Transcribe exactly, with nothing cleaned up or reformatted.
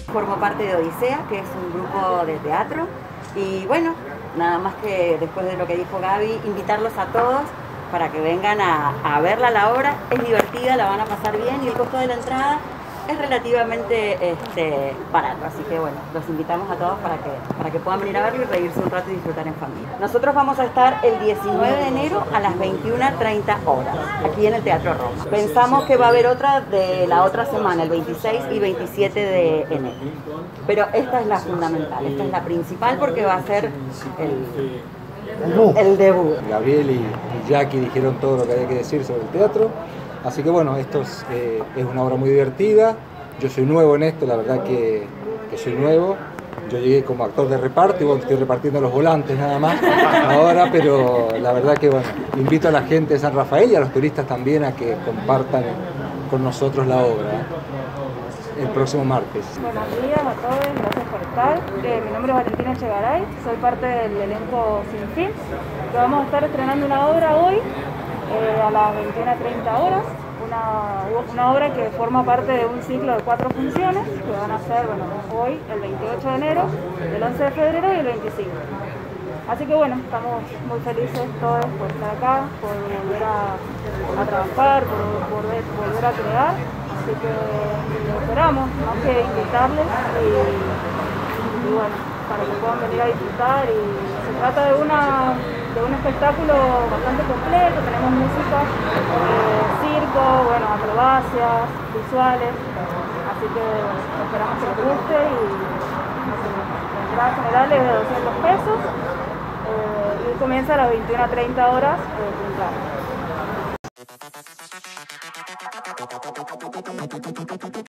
Formo parte de Odisea, que es un grupo de teatro. Y bueno, nada más que después de lo que dijo Gaby, invitarlos a todos para que vengan a, a verla la obra. Es divertida, la van a pasar bien y el costo de la entrada es relativamente este, barato, así que bueno, los invitamos a todos para que, para que puedan venir a verlo y reírse un rato y disfrutar en familia. Nosotros vamos a estar el diecinueve de enero a las veintiuna treinta horas, aquí en el Teatro Roma. Pensamos que va a haber otra de la otra semana, el veintiséis y veintisiete de enero, pero esta es la fundamental, esta es la principal porque va a ser el, el debut. Gabriel y Jackie dijeron todo lo que había que decir sobre el teatro. Así que bueno, esto es, eh, es una obra muy divertida. Yo soy nuevo en esto, la verdad que, que soy nuevo. Yo llegué como actor de reparto y bueno, estoy repartiendo los volantes nada más ahora, pero la verdad que bueno, invito a la gente de San Rafael y a los turistas también a que compartan con nosotros la obra el próximo martes. Buenos días a todos, gracias por estar. Eh, mi nombre es Valentina Echegaray, soy parte del elenco Sin Fin, que vamos a estar estrenando una obra hoy. Eh, a las veintiuna treinta horas, una, una obra que forma parte de un ciclo de cuatro funciones que van a ser bueno, hoy, el veintiocho de enero, el once de febrero y el veinticinco. Así que bueno, estamos muy felices todos por estar acá, por volver a, a trabajar, por, por ver, volver a crear. Así que lo esperamos, más que invitarles y, y bueno, para que puedan venir a disfrutar. Y se trata de una de un espectáculo bastante completo, tenemos música, eh, circo, bueno, acrobacias, visuales, así que bueno, esperamos que les guste y no sé, la entrada general es de doscientos pesos eh, y comienza a las veintiuna treinta horas eh, puntual.